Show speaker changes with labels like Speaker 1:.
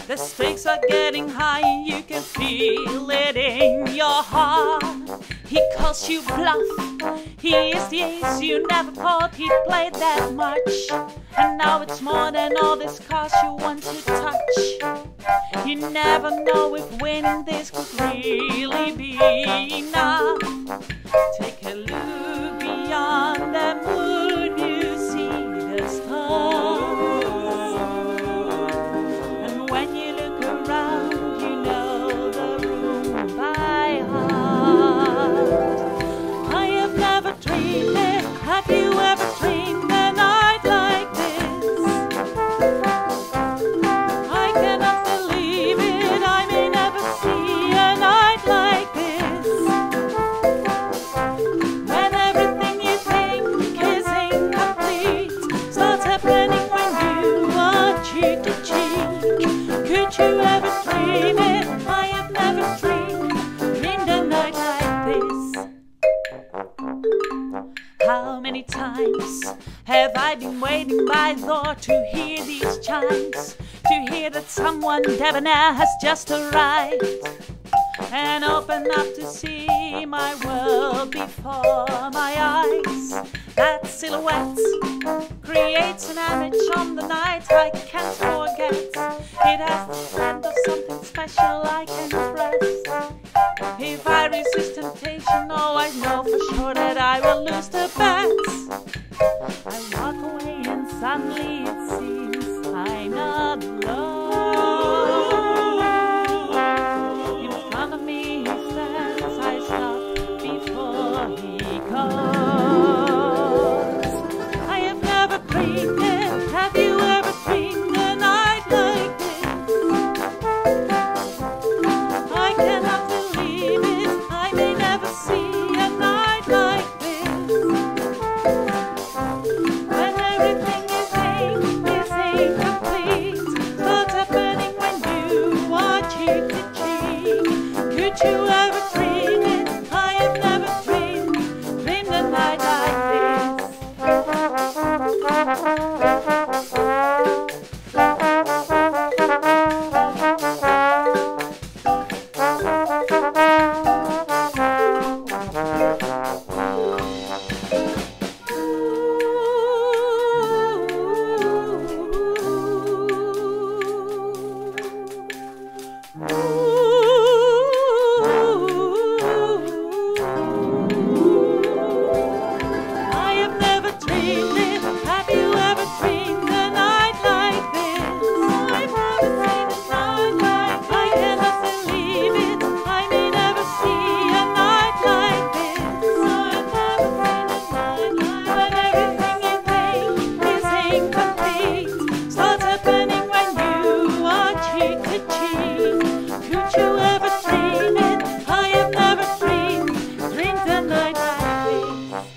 Speaker 1: The stakes are getting high, you can feel it in your heart. He calls you bluff, he is the ace you never thought he'd play that much. And now it's more than all these cards you want to touch. You never know if winning this could really be enough. Take a look beyond the moon, you see the stars. And when you look around, you know the room by heart. I have never dreamed it. Have you ever dreamed a night like this? I cannot believe it. I may never see a night like this. When everything you think is incomplete starts happening when you are cheek to cheek. Could you ever dream it? I have never dreamed a night like this. How many times have I been waiting by the door to hear these chimes, to hear that someone debonair has just arrived, and open up to see my world before my eyes. That silhouette creates an image on the night I can't forget. It has the scent of something special I can't rest. If I resist temptation, oh, I know for sure that I will lose the bet. I walk away and suddenly it seems I'm not alone. In front of me he stands, I stop before he goes. I have never dreamed it. Have you ever dreamed a night like this? I cannot believe it. I may never see a night like this. When everything you think is incomplete starts happening when you are cheek to cheek. Could you ever dream it? I have never dreamed a night like this. I have never dreamed it. Have you ever dreamed a night like this? I've never seen a night like this. I cannot believe it. I may never see a night like this. I've never seen a night like this. When everything you think is incomplete starts happening when you are cheek to cheek. Could you ever dream it? I have never dreamed a night like this.